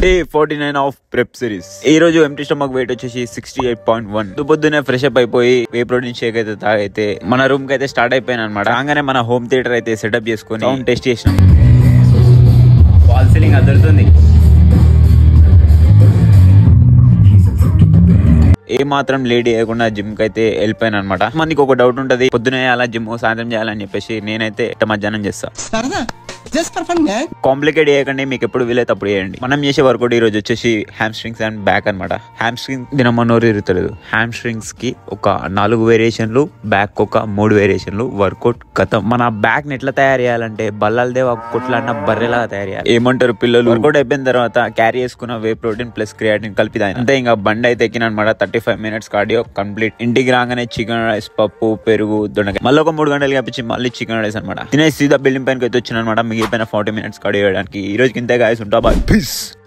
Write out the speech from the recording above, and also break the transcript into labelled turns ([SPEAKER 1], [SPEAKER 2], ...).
[SPEAKER 1] Day 49 of prep series. ఈ రోజు empty stomach wait వచ్చేసి 68.1. పొద్దున్నే ఫ్రెష్ అప్ అయిపోయి వే ప్రోటీన్ షేక్ అయితే తాగైతే మన రూమ్ కి అయితే స్టార్ట్ అయిపోయాను అనమాట. రాగానే మన హోమ్ థియేటర్ అయితే సెటప్ చేసుకుని సౌండ్ టెస్ట్ చేసినాం. ఫాల్ సీలింగ్ అదురుతుంది. ఏ మాత్రం లేడీ అయ్యకుండా జిమ్ కి అయితే వెళ్ళిపోయాను అనమాట. మనకి ఒక డౌట్ ఉంటది, పొద్దున చేయాలా జిమ్, సాయంత్రం చేయాలని చెప్పేసి నేనైతే మధ్యాహ్నం చేస్తా. కాంప్లికేట్ చేయకండి, మీకు ఎప్పుడు వీలైతే అప్పుడు చేయండి. మనం చేసే వర్కౌట్ ఈ రోజు వచ్చేసి హ్యామ్ స్ట్రింగ్స్ అండ్ బ్యాక్ అనమాట. హ్యామ్ స్ట్రింగ్ దినమన్నోరు ఇరుతలేదు. హ్యామ్ స్ట్రింగ్స్ కి ఒక 4 వేరియేషన్లు, బ్యాక్ ఒక 3 వేరియేషన్లు. వర్కౌట్ గతం. మన బ్యాక్ ని ఎట్లా తయారు చేయాలంటే బల్లాలదే కొట్లాడిన బర్రెలాగా తయారు చేయాలి. ఏమంటారు పిల్లలు? వర్కౌట్ అయిపోయిన తర్వాత క్యారీ చేసుకున్న వే ప్రోటీన్ ప్లస్ క్రియాటిన్ కలిపి తాగిన అంతే. ఇంకా బండి అయితే ఎక్కిన అనమాట. 35 minutes కార్డియో కంప్లీట్. ఇంటికి రాగానే చికెన్ రైస్, పప్పు, పెరుగు, దొండకాయ. మళ్ళీ ఒక 3 గంటలు కప్పించి మళ్ళీ చికెన్ రైస్ అనమాట. తినేసి సీదా బిల్డింగ్ పైనకి అయితే వచ్చిన అనమాట. మిగిలిపోయిన 40 minutes కార్డియో చేయడానికి. ఈ రోజుకి ఇంతే గాయస్. ఉంటా, బాయ్, పీస్.